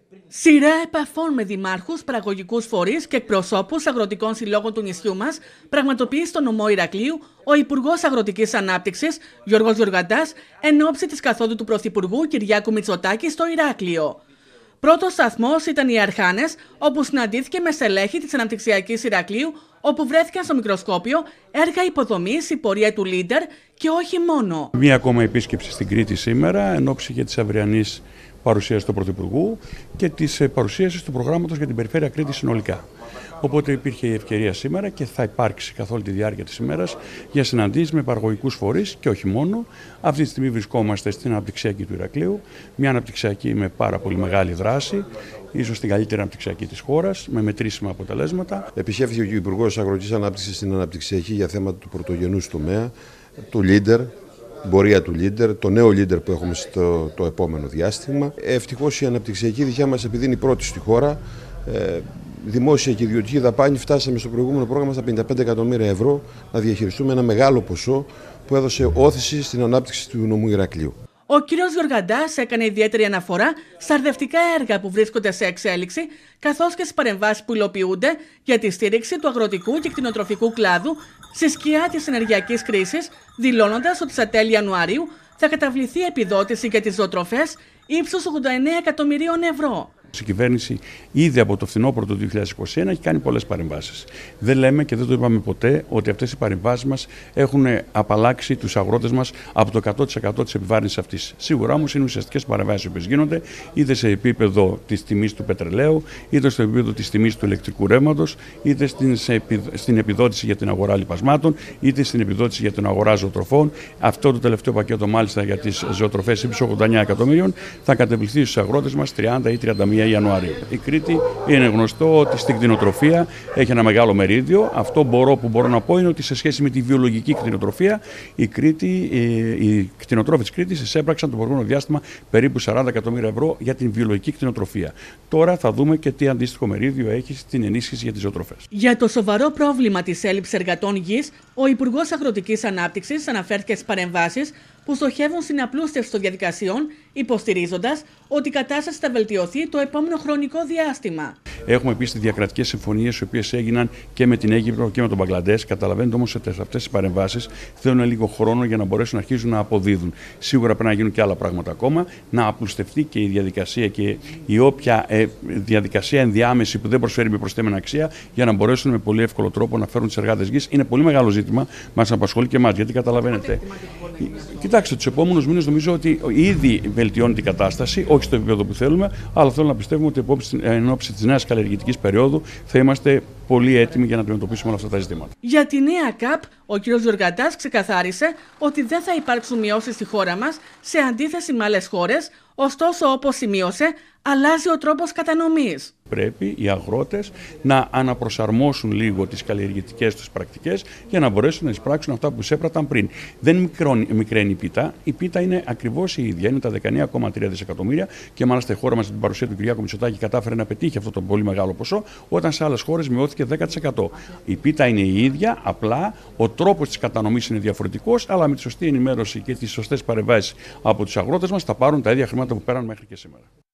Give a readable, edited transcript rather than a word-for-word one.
Σειρά επαφών με δημάρχους, παραγωγικούς φορείς και εκπροσώπους αγροτικών συλλόγων του νησιού μας πραγματοποιεί στο νομό Ηρακλείου ο Υπουργός Αγροτικής Ανάπτυξης Γιώργος Γιωργαντάς εν ώψη της καθόδου του Πρωθυπουργού Κυριάκου Μητσοτάκη στο Ηράκλειο. Πρώτος σταθμός ήταν οι Αρχάνες, όπου συναντήθηκε με στελέχη της Αναπτυξιακής Ηρακλείου, όπου βρέθηκαν στο μικροσκόπιο έργα υποδομής, η πορεία του Leader και όχι μόνο. Μία ακόμα επίσκεψη στην Κρήτη σήμερα, εν ώψη και της αυριανής παρουσίασης του Πρωθυπουργού και της παρουσίασης του προγράμματος για την περιφέρεια Κρήτης συνολικά. Οπότε υπήρχε η ευκαιρία σήμερα και θα υπάρξει καθ' όλη τη διάρκεια της ημέρας για συναντήσεις με παραγωγικούς φορείς και όχι μόνο. Αυτή τη στιγμή βρισκόμαστε στην αναπτυξιακή του Ηρακλείου, μια αναπτυξιακή με πάρα πολύ μεγάλη δράση, ίσως την καλύτερη αναπτυξιακή της χώρας, με μετρήσιμα αποτελέσματα. Επισκέφθηκε ο Υπουργός Αγροτικής Ανάπτυξης στην αναπτυξιακή για θέματα του πρωτογενούς τομέα, του Leader, την πορεία του Leader, το νέο Leader που έχουμε το επόμενο διάστημα. Ευτυχώς η αναπτυξιακή δικιά μας, επειδή είναι η πρώτη στη χώρα, δημόσια και ιδιωτική δαπάνη, φτάσαμε στο προηγούμενο πρόγραμμα στα 55 εκατομμύρια ευρώ να διαχειριστούμε ένα μεγάλο ποσό που έδωσε όθηση στην ανάπτυξη του νομού Ηρακλείου. Ο κ. Γιωργαντάς έκανε ιδιαίτερη αναφορά στα αρδευτικά έργα που βρίσκονται σε εξέλιξη, καθώς και στις παρεμβάσεις που υλοποιούνται για τη στήριξη του αγροτικού και κτηνοτροφικού κλάδου στη σκιά της ενεργειακής κρίσης, δηλώνοντας ότι στα τέλη Ιανουαρίου θα καταβληθεί επιδότηση για τις ζωοτροφές ύψους 89 εκατομμυρίων ευρώ. Η κυβέρνηση ήδη από το φθινόπωρο του 2021 έχει κάνει πολλές παρεμβάσεις. Δεν λέμε και δεν το είπαμε ποτέ ότι αυτές οι παρεμβάσεις μας έχουν απαλλάξει τους αγρότες μας από το 100% της επιβάρυνσης αυτής. Σίγουρα όμως είναι ουσιαστικές παρεμβάσεις που γίνονται είτε σε επίπεδο της τιμής του πετρελαίου, είτε στο επίπεδο της τιμής του ηλεκτρικού ρεύματος, είτε στην επιδότηση για την αγορά λιπασμάτων, είτε στην επιδότηση για την αγορά ζωοτροφών. Αυτό το τελευταίο πακέτο, μάλιστα για τις ζωοτροφές ύψους 89 εκατομμύριων, θα κατεβληθεί στους αγρότες μας 30 ή 31 Ιανουαρίου. Η Κρήτη είναι γνωστό ότι στην κτηνοτροφία έχει ένα μεγάλο μερίδιο. Αυτό που μπορώ να πω είναι ότι σε σχέση με τη βιολογική κτηνοτροφία, οι κτηνοτρόφοι της Κρήτης εισέπραξαν το προηγούμενο διάστημα περίπου 40 εκατομμύρια ευρώ για την βιολογική κτηνοτροφία. Τώρα θα δούμε και τι αντίστοιχο μερίδιο έχει στην ενίσχυση για τις ζωοτροφές. Για το σοβαρό πρόβλημα της έλλειψης εργατών γης, ο Υπουργός Αγροτικής Ανάπτυξης αναφέρθηκε στις παρεμβάσεις που στοχεύουν στην απλούστευση των διαδικασιών, υποστηρίζοντας ότι η κατάσταση θα βελτιωθεί το επόμενο χρονικό διάστημα. Έχουμε επίσης διακρατικές συμφωνίες, οι οποίες έγιναν και με την Αίγυπτο και με τον Μπαγκλαντές. Καταλαβαίνετε όμως ότι αυτές οι παρεμβάσεις θέλουν λίγο χρόνο για να μπορέσουν να αρχίσουν να αποδίδουν. Σίγουρα πρέπει να γίνουν και άλλα πράγματα ακόμα, να απλουστευτεί και η διαδικασία και η όποια διαδικασία ενδιάμεση που δεν προσφέρει με προσθέμενη αξία, για να μπορέσουν με πολύ εύκολο τρόπο να φέρουν τις εργάτες γης. Είναι πολύ μεγάλο ζήτημα, μας απασχολεί και εμάς, γιατί καταλαβαίνετε. Κοιτάξτε, τους επόμενους μήνες νομίζω ότι ήδη βελτιώνεται η κατάσταση, όχι στο επίπεδο που θέλουμε, αλλά θέλω να πιστεύουμε ότι εν ώψη της νέας καλλιεργητικής περίοδου θα είμαστε πολύ έτοιμοι για να αντιμετωπίσουμε όλα αυτά τα ζητήματα. Για τη νέα ΚΑΠ, ο κ. Γιωργαντάς ξεκαθάρισε ότι δεν θα υπάρξουν μειώσεις στη χώρα μας σε αντίθεση με άλλες χώρες, ωστόσο, όπως σημείωσε, αλλάζει ο τρόπος κατανομής. Πρέπει οι αγρότες να αναπροσαρμόσουν λίγο τις καλλιεργητικές τους πρακτικές για να μπορέσουν να εισπράξουν αυτά που εισέπραταν πριν. Δεν μικραίνει η πίτα. Η πίτα είναι ακριβώς η ίδια. Είναι τα 19,3 δισεκατομμύρια και μάλιστα η χώρα μας με την παρουσία του Κυριάκου Μητσοτάκη κατάφερε να πετύχει αυτό το πολύ μεγάλο ποσό, όταν σε άλλες χώρες μειώθηκε 10%. Η πίτα είναι η ίδια, απλά ο τρόπος της κατανομής είναι διαφορετικός, αλλά με τη σωστή ενημέρωση και τις σωστές παρεμβάσεις από τους αγρότες μας θα πάρουν τα ίδια χρήματα που πέραν μέχρι και σήμερα.